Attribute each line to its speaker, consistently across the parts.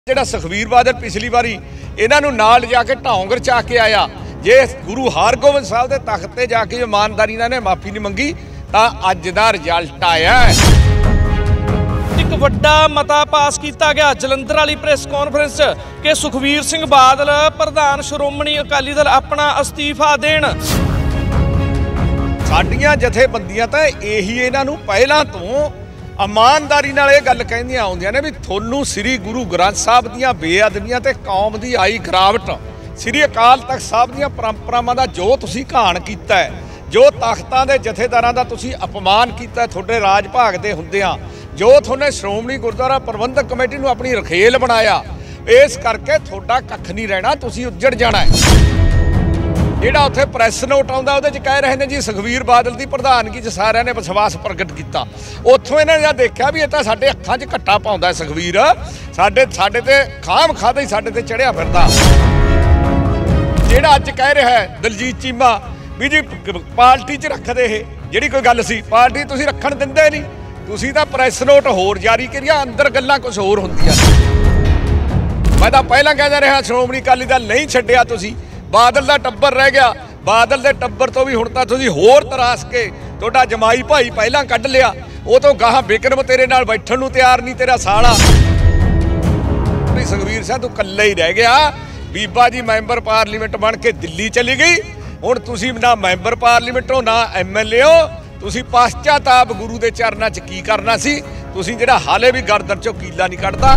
Speaker 1: ਜਿਹੜਾ ਸੁਖਬੀਰ ਬਾਦਲ ਪਿਛਲੀ ਵਾਰੀ ਇਹਨਾਂ ਨੂੰ ਨਾਲ ਜਾ ਕੇ ਢੌਂਗ ਰਚਾ ਕੇ ਆਇਆ। ਜੇ ਗੁਰੂ ਹਰਗੋਬਿੰਦ ਸਾਹਿਬ ਦੇ ਤਖਤ ਤੇ ਜਾ ਕੇ ਇਮਾਨਦਾਰੀ ਨਾਲ ਮਾਫੀ ਨਹੀਂ ਮੰਗੀ ਤਾਂ ਅੱਜ ਦਾ ਰਿਜ਼ਲਟ ਆਇਆ।
Speaker 2: ਇੱਕ ਵੱਡਾ ਮਤਾ ਪਾਸ ਕੀਤਾ ਗਿਆ ਜਲੰਧਰ ਵਾਲੀ ਪ੍ਰੈਸ ਕਾਨਫਰੰਸ ਕਿ ਸੁਖਬੀਰ ਸਿੰਘ ਬਾਦਲ ਪ੍ਰਧਾਨ ਸ਼੍ਰੋਮਣੀ ਅਕਾਲੀ ਦਲ ਆਪਣਾ ਅਸਤੀਫਾ ਦੇਣ।
Speaker 1: ਸਾਡੀਆਂ ਜਥੇਬੰਦੀਆਂ ਤਾਂ ਇਹੀ ਇਹਨਾਂ ਨੂੰ ਪਹਿਲਾਂ ਤੋਂ ਇਮਾਨਦਾਰੀ ਨਾਲ ਇਹ ਗੱਲ ਕਹਿੰਦੀਆਂ ਆਉਂਦੀਆਂ ਨੇ ਵੀ ਤੁਹਾਨੂੰ ਸ੍ਰੀ ਗੁਰੂ ਗ੍ਰੰਥ ਸਾਹਿਬ ਦੀਆਂ ਬੇਅਦਬੀਆਂ ਤੇ ਕੌਮ ਦੀ ਆਈ ਗਿਰਾਵਟ, ਸ੍ਰੀ ਅਕਾਲ ਤਖਤ ਸਾਹਿਬ ਦੀਆਂ ਪਰੰਪਰਾਵਾਂ ਦਾ ਜੋ ਤੁਸੀਂ ਘਾਣ ਕੀਤਾ ਹੈ, ਜੋ ਤਖਤਾਂ ਦੇ ਜਥੇਦਾਰਾਂ ਦਾ ਤੁਸੀਂ ਅਪਮਾਨ ਕੀਤਾ ਤੁਹਾਡੇ ਰਾਜ ਭਾਗ ਦੇ ਹੁੰਦਿਆਂ, ਜੋ ਤੁਹਾਨੇ ਸ਼੍ਰੋਮਣੀ ਗੁਰਦੁਆਰਾ ਪ੍ਰਬੰਧਕ ਕਮੇਟੀ ਨੂੰ ਆਪਣੀ ਰਖੇਲ ਬਣਾਇਆ, ਇਸ ਕਰਕੇ ਤੁਹਾਡਾ ਕੱਖ ਨਹੀਂ ਰਹਿਣਾ, ਤੁਸੀਂ ਉੱਜੜ ਜਾਣਾ ਹੈ। ਜਿਹੜਾ ਉੱਥੇ ਪ੍ਰੈਸ ਨੋਟ ਆਉਂਦਾ ਉਹਦੇ 'ਚ ਕਹਿ ਰਹੇ ਨੇ ਜੀ ਸੁਖਬੀਰ ਬਾਦਲ ਦੀ ਪ੍ਰਧਾਨਗੀ 'ਚ ਸਾਰਿਆਂ ਨੇ ਵਿਸ਼ਵਾਸ ਪ੍ਰਗਟ ਕੀਤਾ। ਉੱਥੋਂ ਇਹਨਾਂ ਨੇ ਦੇਖਿਆ ਵੀ ਇਹ ਤਾਂ ਸਾਡੇ ਅੱਖਾਂ 'ਚ ਘੱਟਾ ਪਾਉਂਦਾ ਸੁਖਬੀਰ, ਸਾਡੇ ਤੇ ਖਾਮ ਖਾਦਾ ਹੀ ਸਾਡੇ ਤੇ ਚੜਿਆ ਫਿਰਦਾ। ਜਿਹੜਾ ਅੱਜ ਕਹਿ ਰਿਹਾ ਹੈ ਦਲਜੀਤ ਚੀਮਾ ਵੀ ਜੀ ਪਾਰਟੀ 'ਚ ਰੱਖਦੇ, ਇਹ ਜਿਹੜੀ ਕੋਈ ਗੱਲ ਸੀ ਪਾਰਟੀ ਤੁਸੀਂ ਰੱਖਣ ਦਿੰਦੇ ਨਹੀਂ, ਤੁਸੀਂ ਤਾਂ ਪ੍ਰੈਸ ਨੋਟ ਹੋਰ ਜਾਰੀ ਕਰਿਆ, ਅੰਦਰ ਗੱਲਾਂ ਕੁਝ ਹੋਰ ਹੁੰਦੀਆਂ। ਮੈਂ ਤਾਂ ਪਹਿਲਾਂ ਕਹਿੰਦਾ ਰਿਹਾ ਸ਼੍ਰੋਮਣੀ ਅਕਾਲੀ ਦਲ ਨਹੀਂ ਛੱਡਿਆ, ਤੁਸੀਂ ਬਾਦਲ ਦਾ ਟੱਬਰ ਰਹਿ ਗਿਆ। ਬਾਦਲ ਦੇ ਟੱਬਰ ਤੋਂ ਵੀ ਹੁਣ ਤਾਂ ਤੁਸੀਂ ਹੋਰ ਤਰਾਸ ਕੇ ਤੁਹਾਡਾ ਜਮਾਈ ਭਾਈ ਪਹਿਲਾਂ ਕੱਢ ਲਿਆ, ਉਹ ਤੋਂ ਗਾਹਾਂ ਬਿਕਰਮ ਤੇਰੇ ਨਾਲ ਬੈਠਣ ਨੂੰ ਤਿਆਰ ਨਹੀਂ, ਤੇਰਾ ਸਾਲਾ ਸੁਖਬੀਰ ਸਿੰਘ ਤੂੰ ਇਕੱਲਾ ਹੀ ਰਹਿ ਗਿਆ। ਬੀਬਾ ਜੀ ਮੈਂਬਰ ਪਾਰਲੀਮੈਂਟ ਬਣ ਕੇ ਦਿੱਲੀ ਚਲੀ ਗਈ, ਹੁਣ ਤੁਸੀਂ ਨਾ ਮੈਂਬਰ ਪਾਰਲੀਮੈਂਟ ਹੋ ਨਾ MLA ਹੋ, ਤੁਸੀਂ ਪਛਤਾਤਾਪ ਗੁਰੂ ਦੇ ਚਰਨਾਂ 'ਚ ਕੀ ਕਰਨਾ ਸੀ ਤੁਸੀਂ, ਜਿਹੜਾ ਹਾਲੇ ਵੀ ਗਰਦਨ 'ਚੋਂ ਕੀਲਾ ਨਹੀਂ ਕੱਢਦਾ।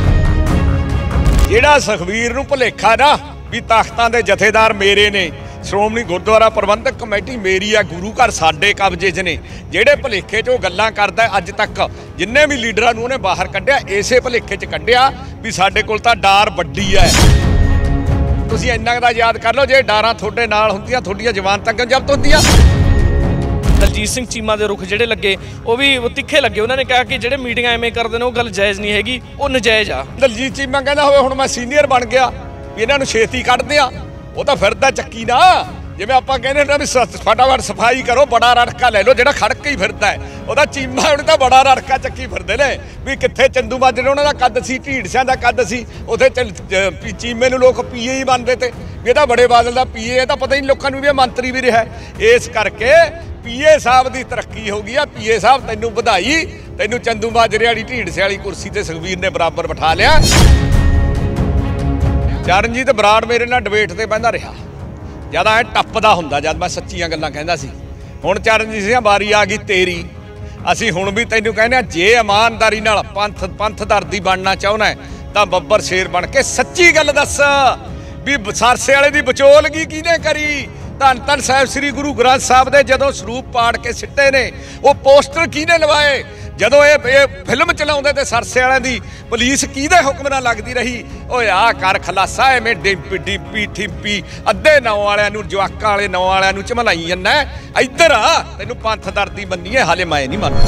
Speaker 1: ਜਿਹੜਾ ਸੁਖਬੀਰ ਨੂੰ ਭੁਲੇਖਾ ਨਾ ਵੀ ਤਖਤਾਂ ਦੇ ਜਥੇਦਾਰ ਮੇਰੇ ਨੇ, ਸ਼੍ਰੋਮਣੀ ਗੁਰਦੁਆਰਾ ਪ੍ਰਬੰਧਕ ਕਮੇਟੀ ਮੇਰੀ ਆ, ਗੁਰੂ ਘਰ ਸਾਡੇ ਕਬਜ਼ੇ 'ਚ ਨੇ, ਜਿਹੜੇ ਭੁਲੇਖੇ 'ਚ ਉਹ ਗੱਲਾਂ ਕਰਦਾ ਅੱਜ ਤੱਕ ਜਿੰਨੇ ਵੀ ਲੀਡਰਾਂ ਨੂੰ ਉਹਨੇ ਬਾਹਰ ਕੱਢਿਆ ਇਸੇ ਭੁਲੇਖੇ 'ਚ ਕੱਢਿਆ ਵੀ ਸਾਡੇ ਕੋਲ ਤਾਂ ਡਾਰ ਵੱਡੀ ਹੈ। ਤੁਸੀਂ ਇੰਨਾ ਦਾ ਯਾਦ ਕਰ ਲਓ, ਜੇ ਡਾਰਾਂ ਤੁਹਾਡੇ ਨਾਲ ਹੁੰਦੀਆਂ ਤੁਹਾਡੀਆਂ ਜ਼ਮਾਨਤਾਂ ਕਿਉਂ ਜ਼ਬਤ ਹੁੰਦੀਆਂ।
Speaker 2: ਦਲਜੀਤ ਸਿੰਘ ਚੀਮਾ ਦੇ ਰੁਖ ਜਿਹੜੇ ਲੱਗੇ ਉਹ ਵੀ ਤਿੱਖੇ ਲੱਗੇ। ਉਹਨਾਂ ਨੇ ਕਿਹਾ ਕਿ ਜਿਹੜੇ ਮੀਟਿੰਗਾਂ ਐਵੇਂ ਕਰਦੇ ਨੇ ਉਹ ਗੱਲ ਜਾਇਜ਼ ਨਹੀਂ ਹੈਗੀ, ਉਹ ਨਜਾਇਜ਼ ਆ।
Speaker 1: ਦਲਜੀਤ ਚੀਮਾ ਕਹਿੰਦਾ ਹੋਵੇ ਹੁਣ ਮੈਂ ਸੀਨੀਅਰ ਬਣ ਗਿਆ ਵੀ ਇਹਨਾਂ ਨੂੰ ਛੇਤੀ ਕੱਢਦੇ ਆ, ਉਹ ਤਾਂ ਫਿਰਦਾ ਚੱਕੀ ਨਾ, ਜਿਵੇਂ ਆਪਾਂ ਕਹਿੰਦੇ ਨਾ ਵੀ ਫਟਾਫਟ ਸਫਾਈ ਕਰੋ, ਬੜਾ ਰੜਕਾ ਲੈ ਲਓ, ਜਿਹੜਾ ਖੜਕ ਹੀ ਫਿਰਦਾ ਹੈ ਉਹਦਾ ਚੀਮਾ, ਉਹਨੇ ਤਾਂ ਬੜਾ ਰੜਕਾ ਚੱਕੀ ਫਿਰਦੇ ਨੇ ਵੀ ਕਿੱਥੇ ਚੰਦੂ ਮਾਜਰੇ ਉਹਨਾਂ ਦਾ ਕੱਦ ਸੀ, ਢੀਡਸਿਆਂ ਦਾ ਕੱਦ ਸੀ, ਉੱਥੇ ਚੀਮੇ ਨੂੰ ਲੋਕ ਪੀਏ ਹੀ ਮੰਨਦੇ ਤੇ ਵੀ ਇਹ ਤਾਂ ਬੜੇ ਬਾਦਲ ਦਾ ਪੀਏ, ਇਹ ਤਾਂ ਪਤਾ ਹੀ ਨਹੀਂ ਲੋਕਾਂ ਨੂੰ ਵੀ ਇਹ ਮੰਤਰੀ ਵੀ ਰਿਹਾ। ਇਸ ਕਰਕੇ ਪੀਏ ਸਾਹਿਬ ਦੀ ਤਰੱਕੀ ਹੋ ਗਈ ਆ। ਪੀਏ ਸਾਹਿਬ ਤੈਨੂੰ ਵਧਾਈ, ਤੈਨੂੰ ਚੰਦੂ ਮਾਜਰੇ ਵਾਲੀ ਢੀਡਸੇ ਵਾਲੀ ਕੁਰਸੀ ਤੇ ਸੁਖਬੀਰ ਨੇ ਬਰਾਬਰ ਬਿਠਾ ਲਿਆ। ਚਰਨਜੀਤ ਬਰਾੜ ਮੇਰੇ ਨਾਲ ਡਿਬੇਟ ਤੇ ਬਹਿੰਦਾ ਰਿਹਾ, ਜਦ ਐ ਟੱਪਦਾ ਹੁੰਦਾ, ਜਦ ਮੈਂ ਸੱਚੀਆਂ ਗੱਲਾਂ ਕਹਿੰਦਾ ਸੀ। ਹੁਣ ਚਰਨਜੀਤ ਸਿੰਘ ਵਾਰੀ ਆ ਗਈ ਤੇਰੀ, ਅਸੀਂ ਹੁਣ ਵੀ ਤੈਨੂੰ ਕਹਿੰਦੇ ਹਾਂ ਜੇ ਇਮਾਨਦਾਰੀ ਨਾਲ ਪੰਥ ਦਰਦੀ ਬਣਨਾ ਚਾਹੁੰਦਾ ਤਾਂ ਬੱਬਰ ਸ਼ੇਰ ਬਣ ਕੇ ਸੱਚੀ ਗੱਲ ਦੱਸ ਵੀ ਸਰਸੇ ਵਾਲੇ ਦੀ ਵਿਚੋਲਗੀ ਕਿਹਨੇ ਕਰੀ। ਧੰਨ ਧੰਨ ਸਾਹਿਬ ਸ੍ਰੀ ਗੁਰੂ ਗ੍ਰੰਥ ਸਾਹਿਬ ਦੇ ਜਦੋਂ ਸਰੂਪ ਪਾੜ ਕੇ ਸਿੱਟੇ ਨੇ, ਉਹ ਪੋਸਟਰ ਕਿਹਨੇ ਲਵਾਏ, ਜਦੋਂ ਇਹ ਫਿਲਮ ਚਲਾਉਂਦੇ ਤੇ ਸਰਸੇ ਵਾਲਿਆਂ ਦੀ ਪੁਲਿਸ ਕਿਹਦੇ ਹੁਕਮ ਨਾਲ ਲੱਗਦੀ ਰਹੀ। ਓਏ ਆ ਕਰ ਖਲਾਸਾ, ਐਵੇਂ ਡਿੰਪੀ ਠਿੰਪੀ ਅੱਧੇ ਨਾਂ ਵਾਲਿਆਂ ਨੂੰ, ਜਵਾਕਾਂ ਵਾਲੇ ਨਾਂ ਵਾਲਿਆਂ ਨੂੰ ਝਮਲਾਈ ਜਾਂਦਾ। ਇੱਧਰ ਆ, ਤੈਨੂੰ ਪੰਥ ਦਰਦੀ ਮੰਨੀਏ, ਹਾਲੇ ਮੈਂ ਨਹੀਂ ਮੰਨਦਾ।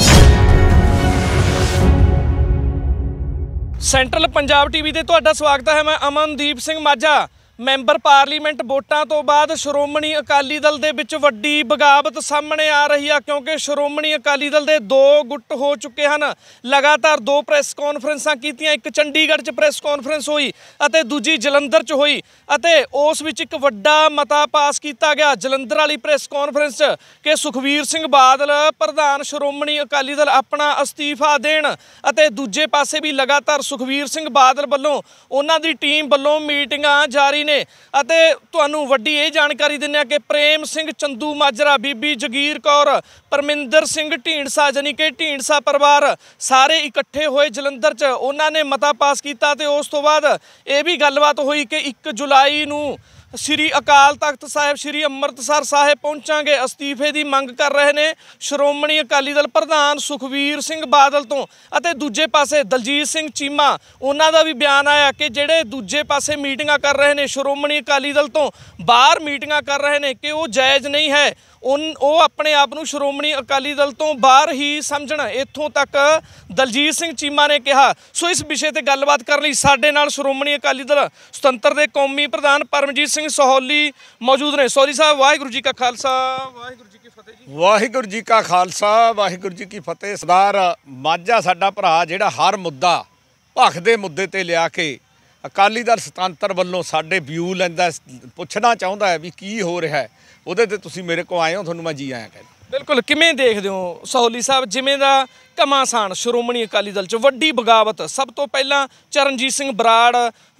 Speaker 2: ਸੈਂਟਰਲ ਪੰਜਾਬ TV ਤੇ ਤੁਹਾਡਾ ਸਵਾਗਤ ਹੈ। ਮੈਂ ਅਮਨਦੀਪ ਸਿੰਘ ਮਾਝਾ। ਮੈਂਬਰ ਪਾਰਲੀਮੈਂਟ ਵੋਟਾਂ ਤੋਂ ਬਾਅਦ ਸ਼੍ਰੋਮਣੀ ਅਕਾਲੀ ਦਲ ਦੇ ਵਿੱਚ ਵੱਡੀ ਬਗਾਵਤ ਸਾਹਮਣੇ ਆ ਰਹੀ ਆ, ਕਿਉਂਕਿ ਸ਼੍ਰੋਮਣੀ ਅਕਾਲੀ ਦਲ ਦੇ 2 ਗੁੱਟ ਹੋ ਚੁੱਕੇ ਹਨ। ਲਗਾਤਾਰ 2 ਪ੍ਰੈਸ ਕਾਨਫਰੰਸਾਂ ਕੀਤੀਆਂ, ਇੱਕ ਚੰਡੀਗੜ੍ਹ 'ਚ ਪ੍ਰੈਸ ਕਾਨਫਰੰਸ ਹੋਈ ਅਤੇ ਦੂਜੀ ਜਲੰਧਰ 'ਚ ਹੋਈ, ਅਤੇ ਉਸ ਵਿੱਚ ਇੱਕ ਵੱਡਾ ਮਤਾ ਪਾਸ ਕੀਤਾ ਗਿਆ ਜਲੰਧਰ ਵਾਲੀ ਪ੍ਰੈਸ ਕਾਨਫਰੰਸ ਕਿ ਸੁਖਬੀਰ ਸਿੰਘ ਬਾਦਲ ਪ੍ਰਧਾਨ ਸ਼੍ਰੋਮਣੀ ਅਕਾਲੀ ਦਲ ਆਪਣਾ ਅਸਤੀਫਾ ਦੇਣ। ਅਤੇ ਦੂਜੇ ਪਾਸੇ ਵੀ ਲਗਾਤਾਰ ਸੁਖਬੀਰ ਸਿੰਘ ਬਾਦਲ ਵੱਲੋਂ, ਉਹਨਾਂ ਦੀ ਟੀਮ ਵੱਲੋਂ ਮੀਟਿੰਗਾਂ ਜਾਰੀ ਨੇ। ਅਤੇ ਤੁਹਾਨੂੰ ਵੱਡੀ ਇਹ ਜਾਣਕਾਰੀ ਦਿੰਦੇ ਹਾਂ ਕਿ ਪ੍ਰੇਮ ਸਿੰਘ ਚੰਦੂ ਮਾਜਰਾ, ਬੀਬੀ ਜਗੀਰ ਕੌਰ, ਪਰਮਿੰਦਰ ਸਿੰਘ ਢੀਂਡਸਾ, ਜਾਨੀ ਕਿ ਢੀਂਡਸਾ ਪਰਿਵਾਰ ਸਾਰੇ ਇਕੱਠੇ ਹੋਏ ਜਲੰਧਰ 'ਚ। ਉਹਨਾਂ ਨੇ ਮਤਾ ਪਾਸ ਕੀਤਾ ਤੇ ਉਸ ਤੋਂ ਬਾਅਦ ਇਹ ਵੀ ਗੱਲਬਾਤ ਹੋਈ ਕਿ 1 ਜੁਲਾਈ ਨੂੰ ਸ੍ਰੀ ਅਕਾਲ ਤਖਤ ਸਾਹਿਬ ਸ੍ਰੀ ਅੰਮ੍ਰਿਤਸਰ ਸਾਹਿਬ ਪਹੁੰਚਾਂਗੇ। ਅਸਤੀਫੇ ਦੀ ਮੰਗ ਕਰ ਰਹੇ ਨੇ ਸ਼੍ਰੋਮਣੀ ਅਕਾਲੀ ਦਲ ਪ੍ਰਧਾਨ ਸੁਖਬੀਰ ਸਿੰਘ ਬਾਦਲ ਤੋਂ। ਅਤੇ ਦੂਜੇ ਪਾਸੇ ਦਲਜੀਤ ਸਿੰਘ ਚੀਮਾ, ਉਹਨਾਂ ਦਾ ਵੀ ਬਿਆਨ ਆਇਆ ਕਿ ਜਿਹੜੇ ਦੂਜੇ ਪਾਸੇ ਮੀਟਿੰਗਾਂ ਕਰ ਰਹੇ ਨੇ, ਸ਼੍ਰੋਮਣੀ ਅਕਾਲੀ ਦਲ ਤੋਂ ਬਾਹਰ ਮੀਟਿੰਗਾਂ ਕਰ ਰਹੇ ਨੇ, ਕਿ ਉਹ ਜਾਇਜ਼ ਨਹੀਂ ਹੈ। ਉਹ ਆਪਣੇ ਆਪ ਨੂੰ ਸ਼੍ਰੋਮਣੀ ਅਕਾਲੀ ਦਲ ਤੋਂ ਬਾਹਰ ਹੀ ਸਮਝਣ, ਇੱਥੋਂ ਤੱਕ ਦਲਜੀਤ ਸਿੰਘ ਚੀਮਾ ਨੇ ਕਿਹਾ। ਸੋ ਇਸ ਵਿਸ਼ੇ ਤੇ ਗੱਲਬਾਤ ਕਰਨ ਲਈ ਸਾਡੇ ਨਾਲ ਸ਼੍ਰੋਮਣੀ ਅਕਾਲੀ ਦਲ ਸੁਤੰਤਰ ਦੇ ਕੌਮੀ ਪ੍ਰਧਾਨ ਪਰਮਜੀਤ ਸਿੰਘ ਸਹੌਲੀ ਮੌਜੂਦ ਨੇ। ਸੌਲੀ ਸਾਹਿਬ, ਵਾਹਿਗੁਰੂ ਜੀ ਕਾ ਖਾਲਸਾ, ਵਾਹਿਗੁਰੂ ਜੀ ਕੀ ਫਤਿਹ ਜੀ।
Speaker 1: ਵਾਹਿਗੁਰੂ ਜੀ ਕਾ ਖਾਲਸਾ, ਵਾਹਿਗੁਰੂ ਜੀ ਕੀ ਫਤਿਹ। ਸਰਦਾਰ ਮਾਝਾ ਸਾਡਾ ਭਰਾ, ਜਿਹੜਾ ਹਰ ਮੁੱਦਾ ਭਖ ਦੇ ਮੁੱਦੇ ਤੇ ਲਿਆ ਕੇ ਅਕਾਲੀ ਦਲ ਸੁਤੰਤਰ ਵੱਲੋਂ ਸਾਡੇ ਵਿਊ ਲੈਂਦਾ, ਪੁੱਛਣਾ ਚਾਹੁੰਦਾ ਹੈ ਵੀ ਕੀ ਹੋ ਰਿਹਾ ਹੈ, ਉਹਦੇ ਤੇ ਤੁਸੀਂ ਮੇਰੇ ਕੋਲ ਆਏ ਹੋ, ਤੁਹਾਨੂੰ ਮੈਂ ਜੀ ਆਇਆ ਕਹਿੰਦਾ।
Speaker 2: ਬਿਲਕੁਲ, ਕਿਵੇਂ ਦੇਖਦੇ ਹੋ ਸਹੋਲੀ ਸਾਹਿਬ, ਜਿਵੇਂ ਦਾ ਘਮਾਸਾਨ ਸ਼੍ਰੋਮਣੀ ਅਕਾਲੀ ਦਲ 'ਚ ਵੱਡੀ ਬਗਾਵਤ, ਸਭ ਤੋਂ ਪਹਿਲਾਂ ਚਰਨਜੀਤ ਸਿੰਘ ਬਰਾੜ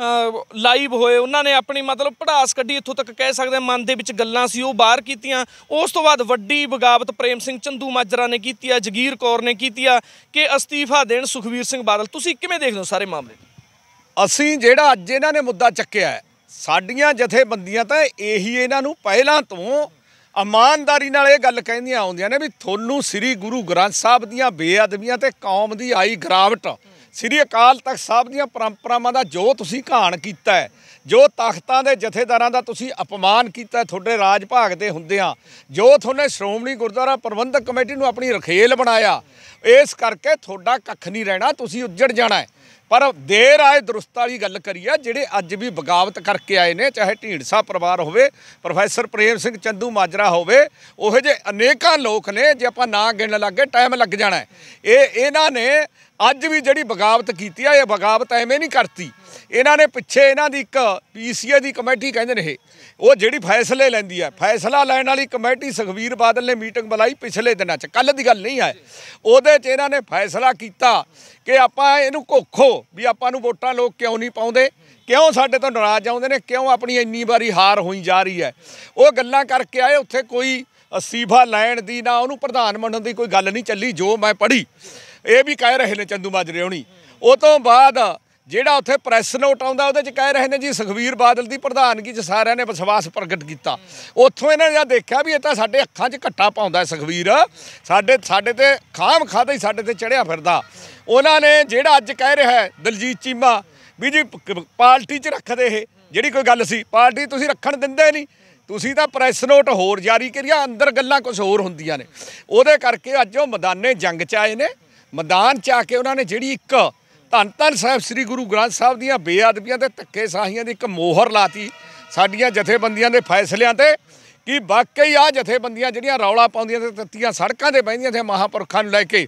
Speaker 2: ਲਾਈਵ ਹੋਏ, ਉਹਨਾਂ ਨੇ ਆਪਣੀ ਮਤਲਬ ਭੜਾਸ ਕੱਢੀ, ਇੱਥੋਂ ਤੱਕ ਕਹਿ ਸਕਦੇ ਮਨ ਦੇ ਵਿੱਚ ਗੱਲਾਂ ਸੀ ਉਹ ਬਾਹਰ ਕੀਤੀਆਂ। ਉਸ ਤੋਂ ਬਾਅਦ ਵੱਡੀ ਬਗਾਵਤ ਪ੍ਰੇਮ ਸਿੰਘ ਚੰਦੂ ਮਾਜਰਾ ਨੇ ਕੀਤੀ ਆ, ਜਗੀਰ ਕੌਰ ਨੇ ਕੀਤੀ ਆ ਕਿ ਅਸਤੀਫਾ ਦੇਣ ਸੁਖਬੀਰ ਸਿੰਘ ਬਾਦਲ। ਤੁਸੀਂ ਕਿਵੇਂ ਦੇਖਦੇ ਹੋ ਸਾਰੇ ਮਾਮਲੇ?
Speaker 1: ਅਸੀਂ ਜਿਹੜਾ ਅੱਜ ਇਹਨਾਂ ਨੇ ਮੁੱਦਾ ਚੱਕਿਆ, ਸਾਡੀਆਂ ਜਥੇਬੰਦੀਆਂ ਤਾਂ ਇਹੀ ਇਹਨਾਂ ਨੂੰ ਪਹਿਲਾਂ ਤੋਂ ਇਮਾਨਦਾਰੀ ਨਾਲ ਇਹ ਗੱਲ ਕਹਿੰਦੀਆਂ ਆਉਂਦੀਆਂ ਨੇ ਵੀ ਤੁਹਾਨੂੰ ਸ੍ਰੀ ਗੁਰੂ ਗ੍ਰੰਥ ਸਾਹਿਬ ਦੀਆਂ ਬੇਅਦਬੀਆਂ ਤੇ ਕੌਮ ਦੀ ਆਈ ਗਿਰਾਵਟ, ਸ੍ਰੀ ਅਕਾਲ ਤਖਤ ਸਾਹਿਬ ਦੀਆਂ ਪਰੰਪਰਾਵਾਂ ਦਾ ਜੋ ਤੁਸੀਂ ਘਾਣ ਕੀਤਾ ਹੈ, ਜੋ ਤਖਤਾਂ ਦੇ ਜਥੇਦਾਰਾਂ ਦਾ ਤੁਸੀਂ ਅਪਮਾਨ ਕੀਤਾ ਤੁਹਾਡੇ ਰਾਜ ਭਾਗ ਦੇ ਹੁੰਦਿਆਂ, ਜੋ ਤੁਹਾਨੇ ਸ਼੍ਰੋਮਣੀ ਗੁਰਦੁਆਰਾ ਪ੍ਰਬੰਧਕ ਕਮੇਟੀ ਨੂੰ ਆਪਣੀ ਰਖੇਲ ਬਣਾਇਆ, ਇਸ ਕਰਕੇ ਤੁਹਾਡਾ ਕੱਖ ਨਹੀਂ ਰਹਿਣਾ, ਤੁਸੀਂ ਉੱਜੜ ਜਾਣਾ ਹੈ। ਪਰ ਦੇਰ ਆਏ ਦਰੁਸਤ ਵਾਲੀ ਗੱਲ ਕਰੀ ਆ, ਜਿਹੜੇ ਅੱਜ ਵੀ ਬਗਾਵਤ ਕਰਕੇ ਆਏ ਨੇ, ਚਾਹੇ ਢੀਂਡਸਾ ਪਰਿਵਾਰ ਹੋਵੇ, ਪ੍ਰੋਫੈਸਰ ਪ੍ਰੇਮ ਸਿੰਘ ਚੰਦੂ ਮਾਜਰਾ ਹੋਵੇ, ਉਹੋ ਜਿਹੇ ਅਨੇਕਾਂ ਲੋਕ ਨੇ, ਜੇ ਆਪਾਂ ਨਾਂ ਗਿਣਨ ਲੱਗੇ ਟਾਈਮ ਲੱਗ ਜਾਣਾ ਹੈ। ਇਹਨਾਂ ਨੇ ਅੱਜ ਵੀ ਜਿਹੜੀ ਬਗਾਵਤ ਕੀਤੀ ਆ, ਇਹ ਬਗਾਵਤ ਐਵੇਂ ਨਹੀਂ ਕਰਤੀ। ਇਹਨਾਂ ਨੇ ਪਿੱਛੇ ਇਹਨਾਂ ਦੀ ਇੱਕ PCA ਦੀ ਕਮੇਟੀ ਕਹਿੰਦੇ ਨੇ, ਉਹ ਜਿਹੜੀ ਫੈਸਲੇ ਲੈਂਦੀ ਹੈ, ਫੈਸਲਾ ਲੈਣ ਵਾਲੀ ਕਮੇਟੀ ਸੁਖਬੀਰ ਬਾਦਲ ਨੇ ਮੀਟਿੰਗ ਬੁਲਾਈ ਪਿਛਲੇ ਦਿਨਾਂ 'ਚ, ਕੱਲ੍ਹ ਦੀ ਗੱਲ ਨਹੀਂ ਹੈ। ਉਹਦੇ 'ਚ ਇਹਨਾਂ ਨੇ ਫੈਸਲਾ ਕੀਤਾ ਕਿ ਆਪਾਂ ਇਹਨੂੰ ਘੋਖੋ ਵੀ ਆਪਾਂ ਨੂੰ ਵੋਟਾਂ ਲੋਕ ਕਿਉਂ ਨਹੀਂ ਪਾਉਂਦੇ, ਕਿਉਂ ਸਾਡੇ ਤੋਂ ਨਾਰਾਜ਼ ਆਉਂਦੇ ਨੇ, ਕਿਉਂ ਆਪਣੀ ਇੰਨੀ ਵਾਰੀ ਹਾਰ ਹੋਈ ਜਾ ਰਹੀ ਹੈ। ਉਹ ਗੱਲਾਂ ਕਰਕੇ ਆਏ, ਉੱਥੇ ਕੋਈ ਅਸਤੀਫਾ ਲੈਣ ਦੀ ਨਾ ਉਹਨੂੰ ਪ੍ਰਧਾਨ ਬਣਨ ਦੀ ਕੋਈ ਗੱਲ ਨਹੀਂ ਚੱਲੀ, ਜੋ ਮੈਂ ਪੜ੍ਹੀ। ਇਹ ਵੀ ਕਹਿ ਰਹੇ ਨੇ ਚੰਦੂ ਮਾਜਰੇ ਹੋਣੀ। ਉਹ ਤੋਂ ਬਾਅਦ ਜਿਹੜਾ ਉੱਥੇ ਪ੍ਰੈਸ ਨੋਟ ਆਉਂਦਾ, ਉਹਦੇ 'ਚ ਕਹਿ ਰਹੇ ਨੇ ਜੀ ਸੁਖਬੀਰ ਬਾਦਲ ਦੀ ਪ੍ਰਧਾਨਗੀ 'ਚ ਸਾਰਿਆਂ ਨੇ ਵਿਸ਼ਵਾਸ ਪ੍ਰਗਟ ਕੀਤਾ। ਉੱਥੋਂ ਇਹਨਾਂ ਨੇ ਦੇਖਿਆ ਵੀ ਇਹ ਤਾਂ ਸਾਡੇ ਅੱਖਾਂ 'ਚ ਘੱਟਾ ਪਾਉਂਦਾ ਸੁਖਬੀਰ, ਸਾਡੇ ਤੇ ਖਾਮ ਖਾਦਾ ਹੀ ਸਾਡੇ ਤੇ ਚੜਿਆ ਫਿਰਦਾ। ਉਹਨਾਂ ਨੇ ਜਿਹੜਾ ਅੱਜ ਕਹਿ ਰਿਹਾ ਹੈ ਦਲਜੀਤ ਚੀਮਾ ਵੀ ਜੀ ਪਾਰਟੀ 'ਚ ਰੱਖਦੇ, ਇਹ ਜਿਹੜੀ ਕੋਈ ਗੱਲ ਸੀ ਪਾਰਟੀ ਤੁਸੀਂ ਰੱਖਣ ਦਿੰਦੇ ਨਹੀਂ, ਤੁਸੀਂ ਤਾਂ ਪ੍ਰੈਸ ਨੋਟ ਹੋਰ ਜਾਰੀ ਕਰਿਆ, ਅੰਦਰ ਗੱਲਾਂ ਕੁਝ ਹੋਰ ਹੁੰਦੀਆਂ ਨੇ। ਉਹਦੇ ਕਰਕੇ ਅੱਜ ਉਹ ਮੈਦਾਨੇ ਜੰਗ 'ਚ ਆਏ ਨੇ। ਮੈਦਾਨ 'ਚ ਆ ਕੇ ਉਹਨਾਂ ਨੇ ਜਿਹੜੀ ਇੱਕ ਧੰਨ ਧੰਨ ਸਾਹਿਬ ਸ੍ਰੀ ਗੁਰੂ ਗ੍ਰੰਥ ਸਾਹਿਬ ਦੀਆਂ ਬੇਅਦਬੀਆਂ ਤੇ ਧੱਕੇ ਸਾਹੀਆਂ ਦੀ ਇੱਕ ਮੋਹਰ ਲਾਤੀ ਸਾਡੀਆਂ ਜਥੇਬੰਦੀਆਂ ਦੇ ਫੈਸਲਿਆਂ ਤੇ, ਕਿ ਵਾਕਈ ਆ ਜਥੇਬੰਦੀਆਂ ਜਿਹੜੀਆਂ ਰੌਲਾ ਪਾਉਂਦੀਆਂ ਤੇ ਤੱਤੀਆਂ ਸੜਕਾਂ 'ਤੇ ਬਹਿੰਦੀਆਂ ਤੇ ਮਹਾਂਪੁਰਖਾਂ ਨੂੰ ਲੈ ਕੇ,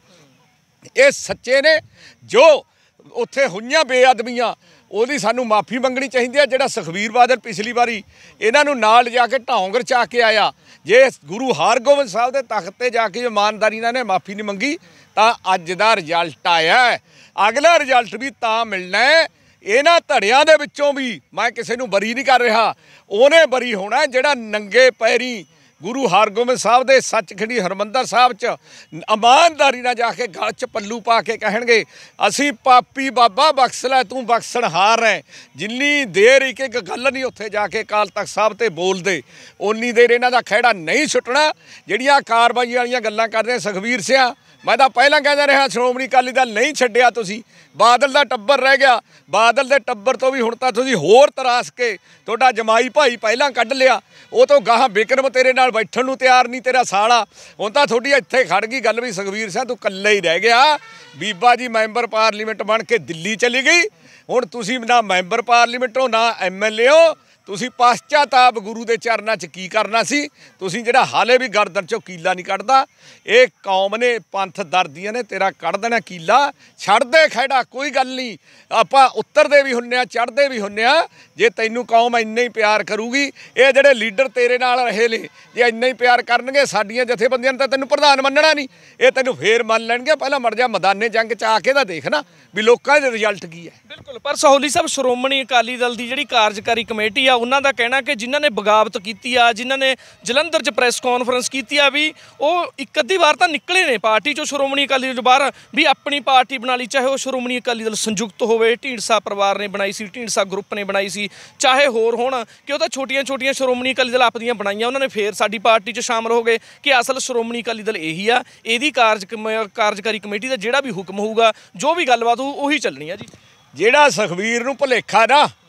Speaker 1: ਇਹ ਸੱਚੇ ਨੇ। ਜੋ ਉੱਥੇ ਹੋਈਆਂ ਬੇਅਦਬੀਆਂ ਉਹਦੀ ਸਾਨੂੰ ਮਾਫੀ ਮੰਗਣੀ ਚਾਹੀਦੀ ਹੈ। ਜਿਹੜਾ ਸੁਖਬੀਰ ਬਾਦਲ ਪਿਛਲੀ ਵਾਰੀ ਇਹਨਾਂ ਨੂੰ ਨਾਲ ਜਾ ਕੇ ਢੌਂਗ ਰਚਾ ਕੇ ਆਇਆ, ਜੇ ਗੁਰੂ ਹਰਗੋਬਿੰਦ ਸਾਹਿਬ ਦੇ ਤਖਤ 'ਤੇ ਜਾ ਕੇ ਇਮਾਨਦਾਰੀ ਨਾਲ ਇਹਨੇ ਮਾਫੀ ਨਹੀਂ ਮੰਗੀ ਤਾਂ ਅੱਜ ਦਾ ਰਿਜ਼ਲਟ ਆਇਆ। ਅਗਲਾ ਰਿਜ਼ਲਟ ਵੀ ਤਾਂ ਮਿਲਣਾ ਹੈ। ਇਹਨਾਂ ਧੜਿਆਂ ਦੇ ਵਿੱਚੋਂ ਵੀ ਮੈਂ ਕਿਸੇ ਨੂੰ ਬਰੀ ਨਹੀਂ ਕਰ ਰਿਹਾ, ਉਹਨੇ ਬਰੀ ਹੋਣਾ ਜਿਹੜਾ ਨੰਗੇ ਪੈਰੀ ਗੁਰੂ ਹਰਗੋਬਿੰਦ ਸਾਹਿਬ ਦੇ ਸੱਚਖੰਡੀ ਹਰਿਮੰਦਰ ਸਾਹਿਬ 'ਚ ਇਮਾਨਦਾਰੀ ਨਾਲ ਜਾ ਕੇ ਗਲ 'ਚ ਪੱਲੂ ਪਾ ਕੇ ਕਹਿਣਗੇ ਅਸੀਂ ਪਾਪੀ ਬਾਬਾ ਬਖਸ਼ ਲੈ, ਤੂੰ ਬਖਸ਼ਣਹਾਰ ਹੈ। ਜਿੰਨੀ ਦੇਰ ਇੱਕ ਗੱਲ ਨਹੀਂ ਉੱਥੇ ਜਾ ਕੇ ਅਕਾਲ ਤਖਤ ਸਾਹਿਬ 'ਤੇ ਬੋਲਦੇ, ਓਨੀ ਦੇਰ ਇਹਨਾਂ ਦਾ ਖਹਿੜਾ ਨਹੀਂ ਛੁੱਟਣਾ। ਜਿਹੜੀਆਂ ਕਾਰਵਾਈ ਵਾਲੀਆਂ ਗੱਲਾਂ ਕਰਦੇ ਸੁਖਬੀਰ ਸਿਆ, ਮੈਂ ਤਾਂ ਪਹਿਲਾਂ ਕਹਿੰਦਾ ਰਿਹਾ ਸ਼੍ਰੋਮਣੀ ਅਕਾਲੀ ਦਲ ਨਹੀਂ ਛੱਡਿਆ, ਤੁਸੀਂ ਬਾਦਲ ਦਾ ਟੱਬਰ ਰਹਿ ਗਿਆ। ਬਾਦਲ ਦੇ ਟੱਬਰ ਤੋਂ ਵੀ ਹੁਣ ਤਾਂ ਤੁਸੀਂ ਹੋਰ ਤਰਾਸ ਕੇ ਤੁਹਾਡਾ ਜਮਾਈ ਭਾਈ ਪਹਿਲਾਂ ਕੱਢ ਲਿਆ, ਉਹ ਤੋਂ ਗਾਹਾਂ ਬਿਕਰਮ ਤੇਰੇ ਨਾਲ ਬੈਠਣ ਨੂੰ ਤਿਆਰ ਨਹੀਂ, ਤੇਰਾ ਸਾਲਾ। ਹੁਣ ਤਾਂ ਤੁਹਾਡੀ ਇੱਥੇ ਖੜ ਗਈ ਗੱਲ ਵੀ ਸੁਖਬੀਰ ਸਿੰਘ ਤੂੰ ਇਕੱਲੇ ਹੀ ਰਹਿ ਗਿਆ। ਬੀਬਾ ਜੀ ਮੈਂਬਰ ਪਾਰਲੀਮੈਂਟ ਬਣ ਕੇ ਦਿੱਲੀ ਚਲੀ ਗਈ, ਹੁਣ ਤੁਸੀਂ ਨਾ ਮੈਂਬਰ ਪਾਰਲੀਮੈਂਟ ਹੋ ਨਾ MLA ਹੋ, ਤੁਸੀਂ ਪਛਤਾਤਾਪ ਗੁਰੂ ਦੇ ਚਰਨਾਂ 'ਚ ਕੀ ਕਰਨਾ ਸੀ। ਤੁਸੀਂ ਜਿਹੜਾ ਹਾਲੇ ਵੀ ਗਰਦਨ 'ਚੋਂ ਕੀਲਾ ਨਹੀਂ ਕੱਢਦਾ, ਇਹ ਕੌਮ ਨੇ ਪੰਥ ਦਰਦੀਆਂ ਨੇ ਤੇਰਾ ਕੱਢ ਦੇਣਾ ਕੀਲਾ। ਛੱਡ ਦੇ ਖਹਿੜਾ, ਕੋਈ ਗੱਲ ਨਹੀਂ, ਆਪਾਂ ਉੱਤਰਦੇ ਵੀ ਹੁੰਨੇ ਆ ਚੜ੍ਹਦੇ ਵੀ ਹੁੰਨੇ ਆ। ਜੇ ਤੈਨੂੰ ਕੌਮ ਇੰਨਾ ਹੀ ਪਿਆਰ ਕਰੂਗੀ, ਇਹ ਜਿਹੜੇ ਲੀਡਰ ਤੇਰੇ ਨਾਲ ਰਹੇ ਨੇ ਜੇ ਇੰਨਾ ਹੀ ਪਿਆਰ ਕਰਨਗੇ, ਸਾਡੀਆਂ ਜਥੇਬੰਦੀਆਂ ਨੇ ਤਾਂ ਤੈਨੂੰ ਪ੍ਰਧਾਨ ਮੰਨਣਾ ਨਹੀਂ, ਇਹ ਤੈਨੂੰ ਫੇਰ ਮੰਨ ਲੈਣਗੇ। ਪਹਿਲਾਂ ਮਰ ਜਾ ਮੈਦਾਨੇ ਜੰਗ 'ਚ ਆ ਕੇ ਤਾਂ ਦੇਖਣਾ ਵੀ ਲੋਕਾਂ ਦੇ ਰਿਜ਼ਲਟ ਕੀ ਹੈ।
Speaker 2: ਬਿਲਕੁਲ, ਪਰ ਸਹੋਲੀ ਸਾਹਿਬ ਸ਼੍ਰੋਮਣੀ ਅਕਾਲੀ ਦਲ ਦੀ ਜਿਹੜੀ ਕਾਰਜਕਾਰੀ ਕਮੇਟੀ ਆ, ਉਹਨਾਂ ਦਾ ਕਹਿਣਾ ਕਿ ਜਿਨ੍ਹਾਂ ਨੇ ਬਗਾਵਤ ਕੀਤੀ ਆ, ਜਿਨ੍ਹਾਂ ਨੇ ਜਲੰਧਰ 'ਚ ਪ੍ਰੈਸ ਕਾਨਫਰੰਸ ਕੀਤੀ ਆ, ਵੀ ਉਹ ਇੱਕ ਅੱਧੀ ਵਾਰ ਤਾਂ ਨਿਕਲੇ ਨੇ ਪਾਰਟੀ 'ਚੋਂ, ਸ਼੍ਰੋਮਣੀ ਅਕਾਲੀ ਦਲ ਬਾਹਰ ਵੀ ਆਪਣੀ ਪਾਰਟੀ ਬਣਾ ਲਈ, ਚਾਹੇ ਉਹ ਸ਼੍ਰੋਮਣੀ ਅਕਾਲੀ ਦਲ ਸੰਯੁਕਤ ਹੋਵੇ, ਢੀਂਡਸਾ ਪਰਿਵਾਰ ਨੇ ਬਣਾਈ ਸੀ, ਢੀਂਡਸਾ ਗਰੁੱਪ ਨੇ ਬਣਾਈ ਸੀ, ਚਾਹੇ ਹੋਰ ਹੋਣ, ਕਿ ਉਹ ਤਾਂ ਛੋਟੀਆਂ ਸ਼੍ਰੋਮਣੀ ਅਕਾਲੀ ਦਲ ਆਪਦੀਆਂ ਬਣਾਈਆਂ, ਉਹਨਾਂ ਨੇ ਫੇਰ ਸਾਡੀ ਪਾਰਟੀ 'ਚ ਸ਼ਾਮਲ ਹੋ ਗਏ। ਕਿ ਅਸਲ ਸ਼੍ਰੋਮਣੀ ਅਕਾਲੀ ਦਲ ਇਹੀ ਆ, ਇਹਦੀ ਕਾਰਜਕਾਰੀ ਕਮੇਟੀ ਦਾ ਜਿਹੜਾ ਵੀ ਹੁਕਮ ਹੋਊਗਾ, ਜੋ ਵੀ ਗੱਲਬਾਤ ਹੋਊ ਉਹੀ ਚੱਲਣੀ ਆ ਜੀ।
Speaker 1: ਜਿਹੜਾ ਸੁਖਬੀਰ ਨੂੰ ਭੁਲੇਖਾ ਨਾ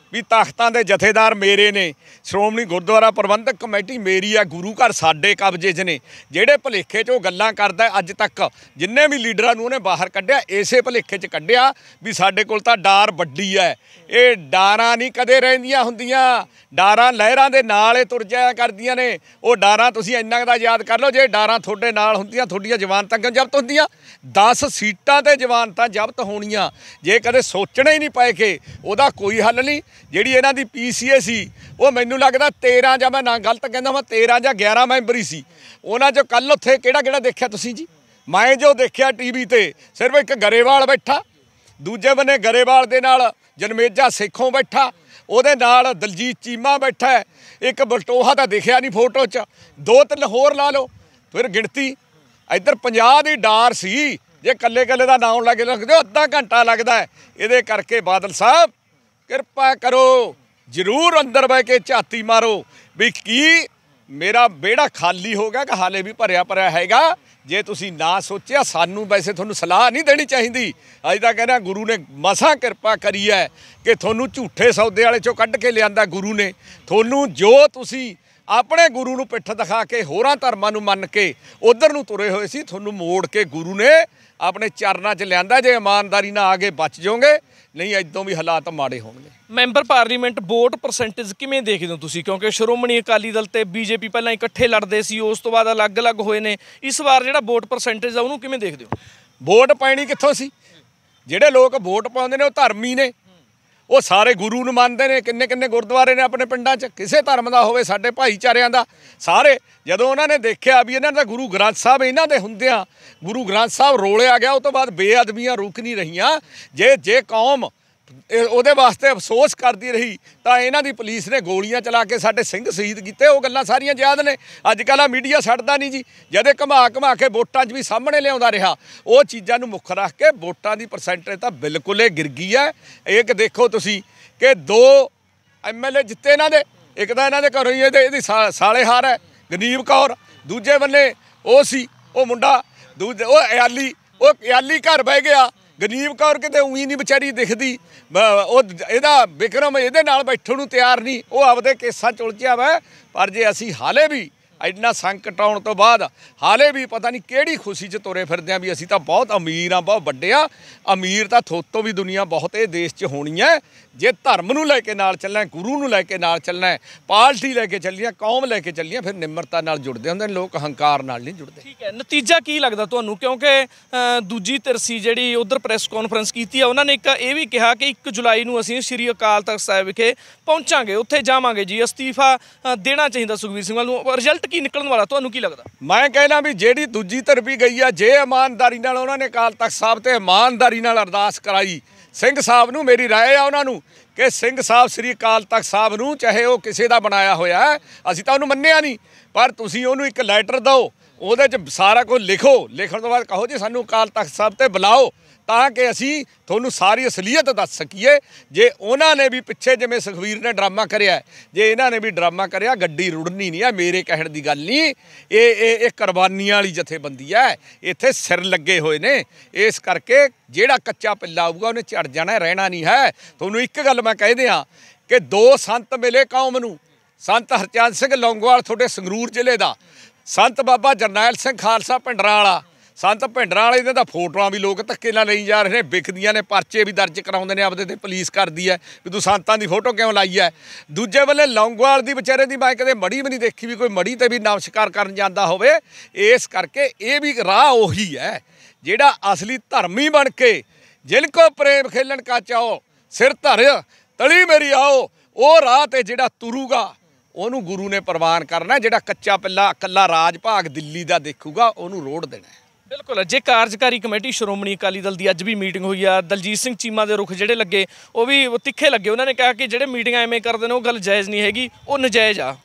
Speaker 1: ਵੀ ਤਖਤਾਂ ਦੇ ਜਥੇਦਾਰ ਮੇਰੇ ਨੇ, ਸ਼੍ਰੋਮਣੀ ਗੁਰਦੁਆਰਾ ਪ੍ਰਬੰਧਕ ਕਮੇਟੀ ਮੇਰੀ ਆ, ਗੁਰੂ ਘਰ ਸਾਡੇ ਕਬਜ਼ੇ 'ਚ ਨੇ। ਜਿਹੜੇ ਭੁਲੇਖੇ 'ਚ ਉਹ ਗੱਲਾਂ ਕਰਦਾ ਅੱਜ ਤੱਕ, ਜਿੰਨੇ ਵੀ ਲੀਡਰਾਂ ਨੂੰ ਉਹਨੇ ਬਾਹਰ ਕੱਢਿਆ ਇਸੇ ਭੁਲੇਖੇ 'ਚ ਕੱਢਿਆ ਵੀ ਸਾਡੇ ਕੋਲ ਤਾਂ ਡਾਰ ਵੱਡੀ ਹੈ। ਇਹ ਡਾਰਾਂ ਨਹੀਂ ਕਦੇ ਰਹਿੰਦੀਆਂ ਹੁੰਦੀਆਂ, ਡਾਰਾਂ ਲਹਿਰਾਂ ਦੇ ਨਾਲ ਹੀ ਤੁਰ ਜਾਇਆ ਕਰਦੀਆਂ ਨੇ। ਉਹ ਡਾਰਾਂ ਤੁਸੀਂ ਇੰਨਾ ਦਾ ਯਾਦ ਕਰ ਲਓ, ਜੇ ਡਾਰਾਂ ਤੁਹਾਡੇ ਨਾਲ ਹੁੰਦੀਆਂ ਤੁਹਾਡੀਆਂ ਜ਼ਮਾਨਤਾਂ ਕਿਉਂ ਜ਼ਬਤ ਹੁੰਦੀਆਂ? 10 ਸੀਟਾਂ ਤੇ ਜ਼ਮਾਨਤਾਂ ਜ਼ਬਤ ਹੋਣੀਆਂ ਜੇ ਕਦੇ ਸੋਚਣਾ ਹੀ ਨਹੀਂ ਪਏ ਕਿ ਉਹਦਾ ਕੋਈ ਹੱਲ ਨਹੀਂ। ਜਿਹੜੀ ਇਹਨਾਂ ਦੀ PCA ਸੀ ਉਹ ਮੈਨੂੰ ਲੱਗਦਾ 13 ਜਾਂ ਮੈਂ ਨਾ ਗਲਤ ਕਹਿੰਦਾ ਮੈਂ 13 ਜਾਂ 11 ਮੈਂਬਰੀ ਸੀ। ਉਹਨਾਂ 'ਚੋਂ ਕੱਲ੍ਹ ਉੱਥੇ ਕਿਹੜਾ ਦੇਖਿਆ ਤੁਸੀਂ ਜੀ? ਮੈਂ ਜੋ ਦੇਖਿਆ TV ਤੇ ਸਿਰਫ ਇੱਕ ਗਰੇਵਾਲ ਬੈਠਾ, ਦੂਜੇ ਬੰਨੇ ਗਰੇਵਾਲ ਦੇ ਨਾਲ ਜਨਮੇਜਾ ਸੇਖੋਂ ਬੈਠਾ, ਉਹਦੇ ਨਾਲ ਦਲਜੀਤ ਚੀਮਾ ਬੈਠਾ, ਇੱਕ ਬਲਟੋਹਾ ਤਾਂ ਦਿਖਿਆ ਨਹੀਂ ਫੋਟੋ 'ਚ, 2-3 ਹੋਰ ਲਾ ਲਓ ਫਿਰ ਗਿਣਤੀ। ਇੱਧਰ 50 ਦੀ ਡਾਰ ਸੀ, ਜੇ ਕੱਲੇ ਦਾ ਨਾਮ ਲੱਗ ਦਿਓ ਅੱਧਾ ਘੰਟਾ ਲੱਗਦਾ। ਇਹਦੇ ਕਰਕੇ ਬਾਦਲ ਸਾਹਿਬ ਕਿਰਪਾ ਕਰੋ, ਜ਼ਰੂਰ ਅੰਦਰ ਬਹਿ ਕੇ ਝਾਤੀ ਮਾਰੋ ਵੀ ਕੀ ਮੇਰਾ ਵਿਹੜਾ ਖਾਲੀ ਹੋ ਗਿਆ ਕਿ ਹਾਲੇ ਵੀ ਭਰਿਆ ਹੈਗਾ। ਜੇ ਤੁਸੀਂ ਨਾ ਸੋਚਿਆ, ਸਾਨੂੰ ਵੈਸੇ ਤੁਹਾਨੂੰ ਸਲਾਹ ਨਹੀਂ ਦੇਣੀ ਚਾਹੀਦੀ। ਅੱਜ ਤਾਂ ਕਹਿੰਦਾ ਗੁਰੂ ਨੇ ਮਸਾਂ ਕਿਰਪਾ ਕਰੀ ਹੈ ਕਿ ਤੁਹਾਨੂੰ ਝੂਠੇ ਸੌਦੇ ਵਾਲੇ 'ਚੋਂ ਕੱਢ ਕੇ ਲਿਆਂਦਾ ਗੁਰੂ ਨੇ। ਤੁਹਾਨੂੰ ਜੋ ਤੁਸੀਂ ਆਪਣੇ ਗੁਰੂ ਨੂੰ ਪਿੱਠ ਦਿਖਾ ਕੇ ਹੋਰਾਂ ਧਰਮਾਂ ਨੂੰ ਮੰਨ ਕੇ ਉਧਰ ਨੂੰ ਤੁਰੇ ਹੋਏ ਸੀ, ਤੁਹਾਨੂੰ ਮੋੜ ਕੇ ਗੁਰੂ ਨੇ ਆਪਣੇ ਚਰਨਾਂ 'ਚ ਲਿਆਂਦਾ। ਜੇ ਇਮਾਨਦਾਰੀ ਨਾਲ ਆਗੇ ਬਚ ਜਾਓਗੇ, ਨਹੀਂ ਇੱਦੋਂ ਵੀ ਹਾਲਾਤ ਮਾੜੇ ਹੋਣਗੇ।
Speaker 2: ਮੈਂਬਰ ਪਾਰਲੀਮੈਂਟ ਵੋਟ ਪਰਸੈਂਟੇਜ ਕਿਵੇਂ ਦੇਖਦੇ ਹੋ ਤੁਸੀਂ? ਕਿਉਂਕਿ ਸ਼੍ਰੋਮਣੀ ਅਕਾਲੀ ਦਲ ਤੇ BJP ਪਹਿਲਾਂ ਇਕੱਠੇ ਲੜਦੇ ਸੀ, ਉਸ ਤੋਂ ਬਾਅਦ ਅਲੱਗ-ਅਲੱਗ ਹੋਏ ਨੇ। ਇਸ ਵਾਰ ਜਿਹੜਾ ਵੋਟ ਪਰਸੈਂਟੇਜ ਆ ਉਹਨੂੰ ਕਿਵੇਂ ਦੇਖਦੇ ਹੋ?
Speaker 1: ਵੋਟ ਪੈਣੀ ਕਿੱਥੋਂ ਸੀ? ਜਿਹੜੇ ਲੋਕ ਵੋਟ ਪਾਉਂਦੇ ਨੇ ਉਹ ਧਰਮੀ ਨੇ, ਉਹ ਸਾਰੇ ਗੁਰੂ ਨੂੰ ਮੰਨਦੇ ਨੇ। ਕਿੰਨੇ ਗੁਰਦੁਆਰੇ ਨੇ ਆਪਣੇ ਪਿੰਡਾਂ 'ਚ, ਕਿਸੇ ਧਰਮ ਦਾ ਹੋਵੇ, ਸਾਡੇ ਭਾਈਚਾਰਿਆਂ ਦਾ ਸਾਰੇ। ਜਦੋਂ ਉਹਨਾਂ ਨੇ ਦੇਖਿਆ ਵੀ ਇਹਨਾਂ ਦਾ ਗੁਰੂ ਗ੍ਰੰਥ ਸਾਹਿਬ ਇਹਨਾਂ ਦੇ ਹੁੰਦਿਆਂ ਗੁਰੂ ਗ੍ਰੰਥ ਸਾਹਿਬ ਰੋਲਿਆ ਗਿਆ, ਉਹ ਤੋਂ ਬਾਅਦ ਬੇਅਦਬੀਆਂ ਰੁਕ ਨਹੀਂ ਰਹੀਆਂ। ਜੇ ਕੌਮ ਉਹਦੇ ਵਾਸਤੇ ਅਫਸੋਸ ਕਰਦੀ ਰਹੀ ਤਾਂ ਇਹਨਾਂ ਦੀ ਪੁਲਿਸ ਨੇ ਗੋਲੀਆਂ ਚਲਾ ਕੇ ਸਾਡੇ ਸਿੰਘ ਸ਼ਹੀਦ ਕੀਤੇ। ਉਹ ਗੱਲਾਂ ਸਾਰੀਆਂ ਯਾਦ ਨੇ। ਅੱਜ ਕੱਲ੍ਹ ਆ ਮੀਡੀਆ ਛੱਡਦਾ ਨਹੀਂ ਜੀ, ਜਦੇ ਘੁਮਾ ਕੇ ਵੋਟਾਂ 'ਚ ਵੀ ਸਾਹਮਣੇ ਲਿਆਉਂਦਾ ਰਿਹਾ। ਉਹ ਚੀਜ਼ਾਂ ਨੂੰ ਮੁੱਖ ਰੱਖ ਕੇ ਵੋਟਾਂ ਦੀ ਪਰਸੈਂਟੇਜ ਤਾਂ ਬਿਲਕੁਲ ਹੀ ਗਿਰ ਗਈ ਹੈ। ਇਹ ਕਿ ਦੇਖੋ ਤੁਸੀਂ ਕਿ 2 MLA ਜਿੱਤੇ ਇਹਨਾਂ ਦੇ, ਇੱਕ ਤਾਂ ਇਹਨਾਂ ਦੇ ਘਰੋਂ ਹੀ ਇਹਦੀ ਸਾਲੇਹਾਰ ਹੈ ਗਨੀਵ ਕੌਰ, ਦੂਜੇ ਬੰਨੇ ਉਹ ਸੀ ਉਹ ਮੁੰਡਾ, ਉਹ ਇਆਲੀ ਘਰ ਬਹਿ ਗਿਆ। ਗਨੀਵ ਕੌਰ ਕਿਤੇ ਉਹੀ ਨਹੀਂ ਵਿਚਾਰੀ ਦਿਖਦੀ, ਉਹ ਇਹਦਾ ਵਿਕਰਮ ਇਹਦੇ ਨਾਲ ਬੈਠਣ ਨੂੰ ਤਿਆਰ ਨਹੀਂ, ਉਹ ਆਪਦੇ ਕੇਸਾਂ 'ਚ ਉਲਝਿਆ ਵਾ। ਪਰ ਜੇ ਅਸੀਂ ਹਾਲੇ ਵੀ ਇੰਨਾ ਸੰਕਟ ਆਉਣ ਤੋਂ ਬਾਅਦ ਹਾਲੇ ਵੀ ਪਤਾ ਨਹੀਂ ਕਿਹੜੀ ਖੁਸ਼ੀ 'ਚ ਤੁਰੇ ਫਿਰਦੇ ਹਾਂ ਵੀ ਅਸੀਂ ਤਾਂ ਬਹੁਤ ਅਮੀਰ ਹਾਂ, ਬਹੁਤ ਵੱਡੇ ਆ। ਅਮੀਰ ਤਾਂ ਥੋਤੋਂ ਵੀ ਦੁਨੀਆ ਬਹੁਤ ਇਹ ਦੇਸ਼ 'ਚ ਹੋਣੀ ਹੈ ਜੇ ਧਰਮ ਨੂੰ ਲੈ ਕੇ ਨਾਲ ਚੱਲਣਾ, ਗੁਰੂ ਨੂੰ ਲੈ ਕੇ ਨਾਲ ਚੱਲਣਾ, ਪਾਰਟੀ ਲੈ ਕੇ ਚੱਲੀਆਂ, ਕੌਮ ਲੈ ਕੇ ਚੱਲੀਆਂ, ਫਿਰ ਨਿਮਰਤਾ ਨਾਲ ਜੁੜਦੇ ਹੁੰਦੇ ਨੇ ਲੋਕ, ਹੰਕਾਰ ਨਾਲ ਨਹੀਂ ਜੁੜਦੇ।
Speaker 2: ਠੀਕ ਹੈ, ਨਤੀਜਾ ਕੀ ਲੱਗਦਾ ਤੁਹਾਨੂੰ? ਕਿਉਂਕਿ ਦੂਜੀ ਧਿਰ ਸੀ ਜਿਹੜੀ ਉਧਰ ਪ੍ਰੈਸ ਕਾਨਫਰੰਸ ਕੀਤੀ ਆ, ਉਹਨਾਂ ਨੇ ਇੱਕ ਇਹ ਵੀ ਕਿਹਾ ਕਿ 1 ਜੁਲਾਈ ਨੂੰ ਅਸੀਂ ਸ਼੍ਰੀ ਅਕਾਲ ਤਖਤ ਸਾਹਿਬ ਵਿਖੇ ਪਹੁੰਚਾਂਗੇ, ਉੱਥੇ ਜਾਵਾਂਗੇ ਜੀ, ਅਸਤੀਫਾ ਦੇਣਾ ਚਾਹੀਦਾ ਸੁਖਬੀਰ ਸਿੰਘ ਨੂੰ। ਰਿਜ਼ਲਟ ਕੀ ਨਿਕਲਣ ਵਾਲਾ ਤੁਹਾਨੂੰ ਕੀ ਲੱਗਦਾ?
Speaker 1: ਮੈਂ ਕਹਿਣਾ ਵੀ ਜਿਹੜੀ ਦੂਜੀ ਧਿਰ ਵੀ ਗਈ ਆ, ਜੇ ਇਮਾਨਦਾਰੀ ਨਾਲ ਉਹਨਾਂ ਨੇ ਅਕਾਲ ਤਖਤ ਸਾਹਿਬ ਤੇ ਇਮਾਨਦਾਰੀ ਨਾਲ ਅਰਦਾਸ ਕਰਾਈ ਸਿੰਘ ਸਾਹਿਬ ਨੂੰ, ਮੇਰੀ ਰਾਏ ਆ ਉਹਨਾਂ ਨੂੰ ਕਿ ਸਿੰਘ ਸਾਹਿਬ ਸ੍ਰੀ ਅਕਾਲ ਤਖਤ ਸਾਹਿਬ ਨੂੰ, ਚਾਹੇ ਉਹ ਕਿਸੇ ਦਾ ਬਣਾਇਆ ਹੋਇਆ ਹੈ, ਅਸੀਂ ਤਾਂ ਉਹਨੂੰ ਮੰਨਿਆ ਨਹੀਂ, ਪਰ ਤੁਸੀਂ ਉਹਨੂੰ ਇੱਕ ਲੈਟਰ ਦਿਓ, ਉਹਦੇ 'ਚ ਸਾਰਾ ਕੁਝ ਲਿਖੋ, ਲਿਖਣ ਤੋਂ ਬਾਅਦ ਕਹੋ ਜੀ ਸਾਨੂੰ ਅਕਾਲ ਤਖਤ ਸਾਹਿਬ ਤੇ ਬੁਲਾਓ, ਤਾਂ ਕਿ ਅਸੀਂ ਤੁਹਾਨੂੰ ਸਾਰੀ ਅਸਲੀਅਤ ਦੱਸ ਸਕੀਏ। ਜੇ ਉਹਨਾਂ ਨੇ ਵੀ ਪਿੱਛੇ ਜਿਵੇਂ ਸੁਖਬੀਰ ਨੇ ਡਰਾਮਾ ਕਰਿਆ, ਜੇ ਇਹਨਾਂ ਨੇ ਵੀ ਡਰਾਮਾ ਕਰਿਆ, ਗੱਡੀ ਰੁੜਨੀ ਨਹੀਂ ਹੈ। ਮੇਰੇ ਕਹਿਣ ਦੀ ਗੱਲ ਨਹੀਂ, ਇਹ ਕੁਰਬਾਨੀਆਂ ਵਾਲੀ ਜਥੇਬੰਦੀ ਹੈ, ਇੱਥੇ ਸਿਰ ਲੱਗੇ ਹੋਏ ਨੇ। ਇਸ ਕਰਕੇ ਜਿਹੜਾ ਕੱਚਾ ਪਿੱਲਾ ਆਊਗਾ ਉਹਨੇ ਝੜ ਜਾਣਾ, ਰਹਿਣਾ ਨਹੀਂ ਹੈ। ਤੁਹਾਨੂੰ ਇੱਕ ਗੱਲ ਮੈਂ ਕਹਿ ਦਿਆਂ ਕਿ 2 ਸੰਤ ਮਿਲੇ ਕੌਮ ਨੂੰ, ਸੰਤ ਹਰਚੰਦ ਸਿੰਘ ਲੌਂਗੋਵਾਲ ਤੁਹਾਡੇ ਸੰਗਰੂਰ ਜ਼ਿਲ੍ਹੇ ਦਾ, ਸੰਤ ਬਾਬਾ ਜਰਨੈਲ ਸਿੰਘ ਖਾਲਸਾ ਭਿੰਡਰਾਂ ਵਾਲਾ। ਸੰਤ ਭਿੰਡਰਾਂ ਵਾਲੇ ਦੀਆਂ ਤਾਂ ਫੋਟੋਆਂ ਵੀ ਲੋਕ ਧੱਕੇ ਨਾਲ ਲਈ ਜਾ ਰਹੇ ਨੇ, ਵਿਕਦੀਆਂ ਨੇ, ਪਰਚੇ ਵੀ ਦਰਜ ਕਰਾਉਂਦੇ ਨੇ ਆਪਦੇ ਤੇ, ਪੁਲਿਸ ਕਰਦੀ ਹੈ ਵੀ ਤੂੰ ਸੰਤਾਂ ਦੀ ਫੋਟੋ ਕਿਉਂ ਲਾਈ ਹੈ। ਦੂਜੇ ਵੇਲੇ ਲੌਂਗੋਵਾਲ ਦੀ ਵਿਚਾਰੇ ਦੀ ਮੈਂ ਕਦੇ ਮੜੀ ਵੀ ਨਹੀਂ ਦੇਖੀ ਵੀ ਕੋਈ ਮੜੀ ਤੇ ਵੀ ਨਮਸਕਾਰ ਕਰਨ ਜਾਂਦਾ ਹੋਵੇ। ਇਸ ਕਰਕੇ ਇਹ ਵੀ ਰਾਹ ਉਹੀ ਹੈ ਜਿਹੜਾ ਅਸਲੀ ਧਰਮੀ ਬਣ ਕੇ ਜਿਨ ਕੋ ਪ੍ਰੇਮ ਖੇਲਣ ਕਾ ਚਾਓ ਸਿਰ ਧਰ ਤਲੀ ਮੇਰੀ ਆਓ, ਉਹ ਰਾਹ ਤੇ ਜਿਹੜਾ ਤੁਰੂਗਾ ਉਹਨੂੰ ਗੁਰੂ ਨੇ ਪ੍ਰਵਾਨ ਕਰਨਾ। ਜਿਹੜਾ ਕੱਚਾ ਪਿੱਲਾ ਇਕੱਲਾ ਰਾਜ ਭਾਗ ਦਿੱਲੀ ਦਾ ਦੇਖੂਗਾ ਉਹਨੂੰ ਰੋੜ ਦੇਣਾ।
Speaker 2: ਬਿਲਕੁਲ। ਜੇ ਕਾਰਜਕਾਰੀ ਕਮੇਟੀ ਸ਼੍ਰੋਮਣੀ ਅਕਾਲੀ ਦਲ ਦੀ ਅੱਜ ਵੀ ਮੀਟਿੰਗ ਹੋਈ ਆ, ਦਲਜੀਤ ਸਿੰਘ ਚੀਮਾ ਦੇ ਰੁਖ ਜਿਹੜੇ ਲੱਗੇ ਉਹ ਵੀ ਤਿੱਖੇ ਲੱਗੇ। ਉਹਨਾਂ ਨੇ ਕਿਹਾ ਕਿ ਜਿਹੜੇ ਮੀਟਿੰਗਾਂ ਐਵੇਂ ਕਰਦੇ ਨੇ ਉਹ ਗੱਲ ਜਾਇਜ਼ ਨਹੀਂ ਹੈਗੀ, ਉਹ ਨਜਾਇਜ਼ ਆ।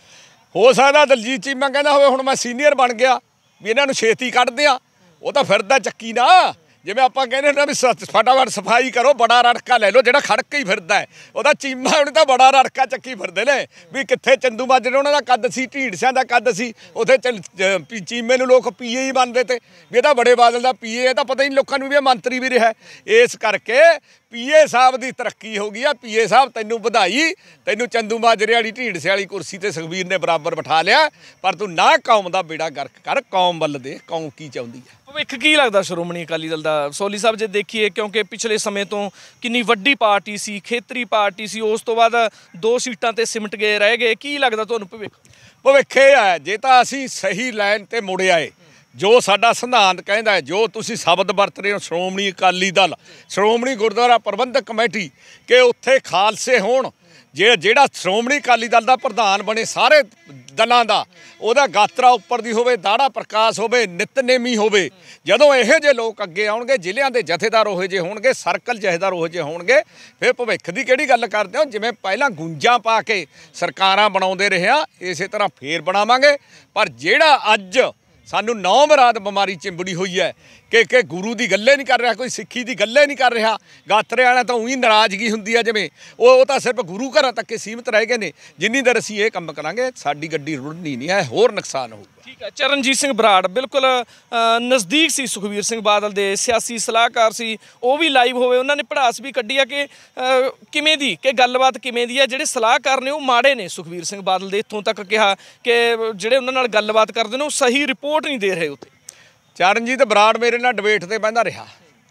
Speaker 1: ਹੋ ਸਕਦਾ ਦਲਜੀਤ ਚੀਮਾ ਕਹਿੰਦਾ ਹੋਵੇ ਹੁਣ ਮੈਂ ਸੀਨੀਅਰ ਬਣ ਗਿਆ ਵੀ ਇਹਨਾਂ ਨੂੰ ਛੇਤੀ ਕੱਢ ਦਿਆਂ, ਉਹ ਤਾਂ ਫਿਰਦਾ ਚੱਕੀ ਨਾ। ਜਿਵੇਂ ਆਪਾਂ ਕਹਿੰਦੇ ਹੁੰਦੇ ਵੀ ਫਟਾਫਟ ਸਫਾਈ ਕਰੋ, ਬੜਾ ਰੜਕਾ ਲੈ ਲਓ, ਜਿਹੜਾ ਖੜਕ ਹੀ ਫਿਰਦਾ ਉਹਦਾ ਚੀਮਾ, ਉਹਨੇ ਤਾਂ ਬੜਾ ਰੜਕਾ ਚੱਕੀ ਫਿਰਦੇ ਨੇ ਵੀ ਕਿੱਥੇ ਚੰਦੂ ਮਾਜਰੇ ਉਹਨਾਂ ਦਾ ਕੱਦ ਸੀ, ਢੀਂਡਸਿਆਂ ਦਾ ਕੱਦ ਸੀ, ਉੱਥੇ ਚੀਮੇ ਨੂੰ ਲੋਕ PA ਹੀ ਮੰਨਦੇ ਤੇ ਵੀ ਇਹ ਤਾਂ ਬੜੇ ਬਾਦਲ ਦਾ PA ਹੈ, ਤਾਂ ਪਤਾ ਹੀ ਨਹੀਂ ਲੋਕਾਂ ਨੂੰ ਵੀ ਇਹ ਮੰਤਰੀ ਵੀ ਰਿਹਾ। ਇਸ ਕਰਕੇ ਪੀਏ ਸਾਹਿਬ ਦੀ ਤਰੱਕੀ ਹੋ ਗਈ ਆ। ਪੀਏ ਸਾਹਿਬ ਤੈਨੂੰ ਵਧਾਈ, ਤੈਨੂੰ ਚੰਦੂ ਮਾਜਰੇ ਵਾਲੀ ਢੀਂਡਸੇ ਵਾਲੀ ਕੁਰਸੀ ਤੇ ਸੁਖਬੀਰ ਨੇ ਬਰਾਬਰ ਬਿਠਾ ਲਿਆ, ਪਰ ਤੂੰ ਨਾ ਕੌਮ ਦਾ ਬੇੜਾ ਗਰਕ ਕਰ, ਕੌਮ ਵੱਲ ਦੇ, ਕੌਮ ਕੀ ਚਾਹੁੰਦੀ ਹੈ।
Speaker 2: ਭਵਿੱਖ ਕੀ ਲੱਗਦਾ ਸ਼੍ਰੋਮਣੀ ਅਕਾਲੀ ਦਲ ਦਾ ਸੋਲੀ ਸਾਹਿਬ, ਜੇ ਦੇਖੀਏ ਕਿਉਂਕਿ ਪਿਛਲੇ ਸਮੇਂ ਤੋਂ ਕਿੰਨੀ ਵੱਡੀ ਪਾਰਟੀ ਸੀ, ਖੇਤਰੀ ਪਾਰਟੀ ਸੀ, ਉਸ ਤੋਂ ਬਾਅਦ 2 ਸੀਟਾਂ ਤੇ ਸਿਮਟ ਗਏ, ਰਹਿ ਗਏ, ਕੀ ਲੱਗਦਾ ਤੁਹਾਨੂੰ ਭਵਿੱਖ?
Speaker 1: ਭਵਿੱਖ ਇਹ ਹੈ, ਜੇ ਤਾਂ ਅਸੀਂ ਸਹੀ ਲਾਈਨ ਤੇ ਮੁੜ ਆਏ, ਜੋ ਸਾਡਾ ਸਿਧਾਂਤ ਕਹਿੰਦਾ ਹੈ, ਜੋ ਤੁਸੀਂ ਸ਼ਬਦ ਵਰਤ ਰਹੇ ਹੋ ਸ਼੍ਰੋਮਣੀ ਅਕਾਲੀ ਦਲ, ਸ਼੍ਰੋਮਣੀ ਗੁਰਦੁਆਰਾ ਪ੍ਰਬੰਧਕ ਕਮੇਟੀ, ਕਿ ਉੱਥੇ ਖਾਲਸੇ ਹੋਣ, ਜਿਹੜਾ ਸ਼੍ਰੋਮਣੀ ਅਕਾਲੀ ਦਲ ਦਾ ਪ੍ਰਧਾਨ ਬਣੇ, ਸਾਰੇ ਦਲਾਂ ਦਾ ਉਹਦਾ ਗਾਤਰਾ ਉੱਪਰ ਦੀ ਹੋਵੇ, ਦਾੜਾ ਪ੍ਰਕਾਸ਼ ਹੋਵੇ, ਨਿਤਨੇਮੀ ਹੋਵੇ। ਜਦੋਂ ਇਹੋ ਜਿਹੇ ਲੋਕ ਅੱਗੇ ਆਉਣਗੇ, ਜ਼ਿਲ੍ਹਿਆਂ ਦੇ ਜਥੇਦਾਰ ਉਹੋ ਜਿਹੇ ਹੋਣਗੇ, ਸਰਕਲ ਜਥੇਦਾਰ ਉਹੋ ਜਿਹੇ ਹੋਣਗੇ, ਫਿਰ ਭਵਿੱਖ ਦੀ ਕਿਹੜੀ ਗੱਲ ਕਰਦੇ ਹੋ। ਜਿਵੇਂ ਪਹਿਲਾਂ ਗੁੰਜਾਂ ਪਾ ਕੇ ਸਰਕਾਰਾਂ ਬਣਾਉਂਦੇ ਰਹੇ ਆ, ਇਸੇ ਤਰ੍ਹਾਂ ਫੇਰ ਬਣਾਵਾਂਗੇ। ਪਰ ਜਿਹੜਾ ਅੱਜ ਸਾਨੂੰ ਨੌ ਮੁਰਾਦ ਬਿਮਾਰੀ ਚਿੰਬੜੀ ਹੋਈ ਹੈ ਕਿ ਗੁਰੂ ਦੀ ਗੱਲੇ ਨਹੀਂ ਕਰ ਰਿਹਾ, ਕੋਈ ਸਿੱਖੀ ਦੀ ਗੱਲੇ ਨਹੀਂ ਕਰ ਰਿਹਾ, ਗਾਤਰੇ ਵਾਲਿਆਂ ਤਾਂ ਉਹੀ ਨਾਰਾਜ਼ਗੀ ਹੁੰਦੀ ਹੈ, ਜਿਵੇਂ ਉਹ ਤਾਂ ਸਿਰਫ ਗੁਰੂ ਘਰਾਂ ਤੱਕ ਸੀਮਿਤ ਰਹਿ ਗਏ ਨੇ। ਜਿੰਨੀ ਦੇਰ ਅਸੀਂ ਇਹ ਕੰਮ ਕਰਾਂਗੇ, ਸਾਡੀ ਗੱਡੀ ਰੁੜਨੀ ਨਹੀਂ ਹੈ, ਹੋਰ ਨੁਕਸਾਨ ਹੋਊਗਾ।
Speaker 2: ਠੀਕ ਹੈ, ਚਰਨਜੀਤ ਸਿੰਘ ਬਰਾੜ ਬਿਲਕੁਲ ਨਜ਼ਦੀਕ ਸੀ ਸੁਖਬੀਰ ਸਿੰਘ ਬਾਦਲ ਦੇ, ਸਿਆਸੀ ਸਲਾਹਕਾਰ ਸੀ, ਉਹ ਵੀ ਲਾਈਵ ਹੋਵੇ, ਉਹਨਾਂ ਨੇ ਭੜਾਸ ਵੀ ਕੱਢੀ ਆ ਕਿ ਕਿਵੇਂ ਦੀ, ਕਿ ਗੱਲਬਾਤ ਕਿਵੇਂ ਦੀ ਹੈ। ਜਿਹੜੇ ਸਲਾਹਕਾਰ ਨੇ ਉਹ ਮਾੜੇ ਨੇ ਸੁਖਬੀਰ ਸਿੰਘ ਬਾਦਲ ਦੇ, ਇੱਥੋਂ ਤੱਕ ਕਿਹਾ ਕਿ ਜਿਹੜੇ ਉਹਨਾਂ ਨਾਲ ਗੱਲਬਾਤ ਕਰਦੇ ਨੇ ਉਹ ਸਹੀ ਰਿਪੋਰਟ ਨਹੀਂ ਦੇ ਰਹੇ ਉੱਥੇ।
Speaker 1: ਚਰਨਜੀਤ ਬਰਾੜ ਮੇਰੇ ਨਾਲ ਡਿਬੇਟ ਤੇ ਬਹਿੰਦਾ ਰਿਹਾ,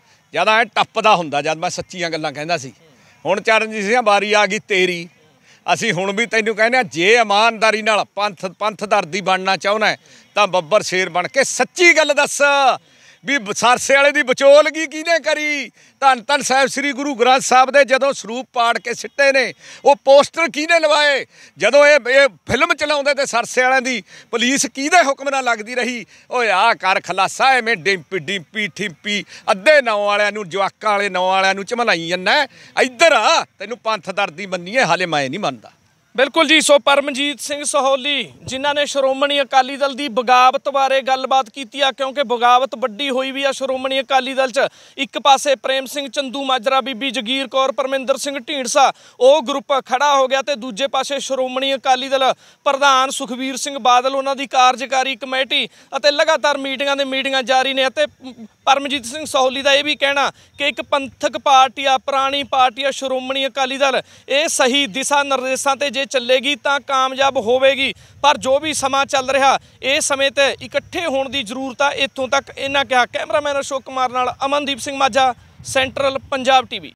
Speaker 1: ਜਦ ਐ ਟੱਪਦਾ ਹੁੰਦਾ, ਜਦ ਮੈਂ ਸੱਚੀਆਂ ਗੱਲਾਂ ਕਹਿੰਦਾ ਸੀ। ਹੁਣ ਚਰਨਜੀਤ ਸਿੰਘ ਵਾਰੀ ਆ ਗਈ ਤੇਰੀ। ਅਸੀਂ ਹੁਣ ਵੀ ਤੈਨੂੰ ਕਹਿੰਦੇ ਹਾਂ, ਜੇ ਇਮਾਨਦਾਰੀ ਨਾਲ ਪੰਥ ਦਰਦੀ ਬਣਨਾ ਚਾਹੁੰਦਾ ਤਾਂ ਬੱਬਰ ਸ਼ੇਰ ਬਣ ਕੇ ਸੱਚੀ ਗੱਲ ਦੱਸ ਵੀ ਸਰਸੇ ਵਾਲੇ ਦੀ ਵਿਚੋਲਗੀ ਕਿਹਨੇ ਕਰੀ। ਧੰਨ ਧੰਨ ਸਾਹਿਬ ਸ੍ਰੀ ਗੁਰੂ ਗ੍ਰੰਥ ਸਾਹਿਬ ਦੇ ਜਦੋਂ ਸਰੂਪ ਪਾੜ ਕੇ ਸਿੱਟੇ ਨੇ, ਉਹ ਪੋਸਟਰ ਕਿਹਨੇ ਲਵਾਏ। ਜਦੋਂ ਇਹ ਫਿਲਮ ਚਲਾਉਂਦੇ ਤੇ ਸਰਸੇ ਵਾਲਿਆਂ ਦੀ ਪੁਲਿਸ ਕਿਹਦੇ ਹੁਕਮ ਨਾਲ ਲੱਗਦੀ ਰਹੀ। ਓਏ ਆ ਕਰ ਖਲਾਸਾ, ਐਵੇਂ ਡਿੰਪੀ ਠਿੰਪੀ ਅੱਧੇ ਨਾਂ ਵਾਲਿਆਂ ਨੂੰ, ਜਵਾਕਾਂ ਵਾਲੇ ਨਾਂ ਵਾਲਿਆਂ ਨੂੰ ਝਮਲਾਈ ਜਾਂਦਾ। ਇੱਧਰ ਆ, ਤੈਨੂੰ ਪੰਥ ਦਰਦੀ ਮੰਨੀਏ, ਹਾਲੇ ਮੈਂ ਨਹੀਂ ਮੰਨਦਾ।
Speaker 2: ਬਿਲਕੁਲ ਜੀ। ਸੋ ਪਰਮਜੀਤ ਸਿੰਘ ਸਹੋਲੀ ਜਿਨ੍ਹਾਂ ਨੇ ਸ਼੍ਰੋਮਣੀ ਅਕਾਲੀ ਦਲ ਦੀ ਬਗਾਵਤ ਬਾਰੇ ਗੱਲਬਾਤ ਕੀਤੀ ਆ, ਕਿਉਂਕਿ ਬਗਾਵਤ ਵੱਡੀ ਹੋਈ ਵੀ ਆ ਸ਼੍ਰੋਮਣੀ ਅਕਾਲੀ ਦਲ 'ਚ। ਇੱਕ ਪਾਸੇ ਪ੍ਰੇਮ ਸਿੰਘ ਚੰਦੂ ਮਾਜਰਾ, ਬੀਬੀ ਜਗੀਰ ਕੌਰ, ਪਰਮਿੰਦਰ ਸਿੰਘ ਢੀਂਡਸਾ, ਉਹ ਗਰੁੱਪ ਖੜਾ ਹੋ ਗਿਆ, ਤੇ ਦੂਜੇ ਪਾਸੇ ਸ਼੍ਰੋਮਣੀ ਅਕਾਲੀ ਦਲ ਪ੍ਰਧਾਨ ਸੁਖਬੀਰ ਸਿੰਘ ਬਾਦਲ, ਉਹਨਾਂ ਦੀ ਕਾਰਜਕਾਰੀ ਕਮੇਟੀ, ਅਤੇ ਲਗਾਤਾਰ ਮੀਟਿੰਗਾਂ ਜਾਰੀ ਨੇ। ਅਤੇ ਪਰਮਜੀਤ ਸਿੰਘ ਸਹੋਲੀ ਦਾ ਇਹ ਵੀ ਕਹਿਣਾ ਕਿ ਇੱਕ ਪੰਥਕ ਪਾਰਟੀ ਆ, ਪੁਰਾਣੀ ਪਾਰਟੀ ਆ ਸ਼੍ਰੋਮਣੀ ਅਕਾਲੀ ਦਲ, ਇਹ ਸਹੀ ਦਿਸ਼ਾ ਨਿਰਦੇਸ਼ਾਂ ਤੇ ਜੇ ਚੱਲੇਗੀ ਤਾਂ ਕਾਮਯਾਬ ਹੋਵੇਗੀ। ਪਰ ਜੋ ਵੀ ਸਮਾਂ ਚੱਲ ਰਿਹਾ, ਇਹ ਸਮੇਂ ਤੇ ਇਕੱਠੇ ਹੋਣ ਦੀ ਜ਼ਰੂਰਤ ਆ। ਇੱਥੋਂ ਤੱਕ ਇਹਨਾਂ ਕਿਹਾ। ਕੈਮਰਾਮੈਨ ਅਸ਼ੋਕ ਕੁਮਾਰ ਨਾਲ ਅਮਨਦੀਪ ਸਿੰਘ ਮਾਝਾ, ਸੈਂਟਰਲ ਪੰਜਾਬ TV।